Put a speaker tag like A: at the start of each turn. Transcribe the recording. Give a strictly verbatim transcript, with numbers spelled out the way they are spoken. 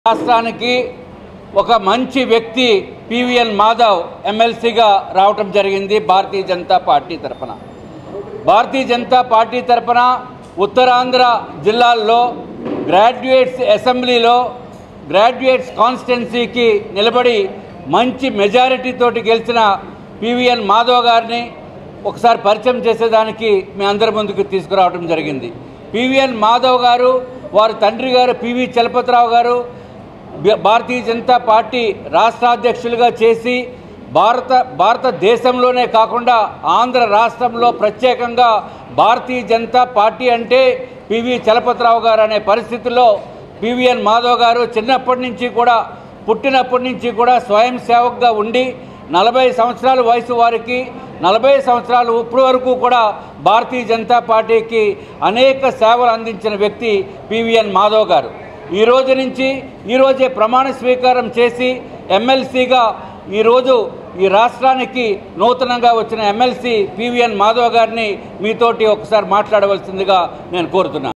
A: రాష్ట్రానికి ఒక మంచి వ్యక్తి పివిఎన్ మాధవ్ ఎమ్మెల్సీగా రావటం జరిగింది భారతీయ జనతా పార్టీ తరపున. భారతీయ జనతా పార్టీ తరపున ఉత్తరాంధ్ర జిల్లాల్లో గ్రాడ్యుయేట్స్ అసెంబ్లీలో గ్రాడ్యుయేట్స్ కాన్స్టిట్యున్సీకి నిలబడి మంచి మెజారిటీ తోటి గెలిచిన పివిఎన్ మాధవ్ గారిని ఒకసారి పరిచయం చేసేదానికి మీ అందరి ముందుకు తీసుకురావడం జరిగింది. పివిఎన్ మాధవ్ గారు వారి తండ్రి గారు పివి చలపతిరావు గారు భారతీయ జనతా పార్టీ రాష్ట్ర అధ్యక్షులుగా చేసి భారత భారతదేశంలోనే కాకుండా ఆంధ్ర రాష్ట్రంలో ప్రత్యేకంగా భారతీయ జనతా పార్టీ అంటే పివి చలపతిరావు గారు అనే పరిస్థితుల్లో పివిఎన్ మాధవ్ గారు చిన్నప్పటి నుంచి కూడా పుట్టినప్పటి నుంచి కూడా స్వయం సేవకుగా ఉండి నలభై సంవత్సరాల వయసు వారికి నలభై సంవత్సరాలు ఇప్పటి వరకు కూడా భారతీయ జనతా పార్టీకి అనేక సేవలు అందించిన వ్యక్తి పివిఎన్ మాధవ్ గారు. ఈ రోజు నుంచి ఈరోజే ప్రమాణ స్వీకారం చేసి ఎమ్మెల్సీగా ఈరోజు ఈ రాష్ట్రానికి నూతనంగా వచ్చిన ఎమ్మెల్సీ పివిఎన్ మాధవ్ గారిని మీతోటి ఒకసారి మాట్లాడవలసిందిగా నేను కోరుతున్నాను.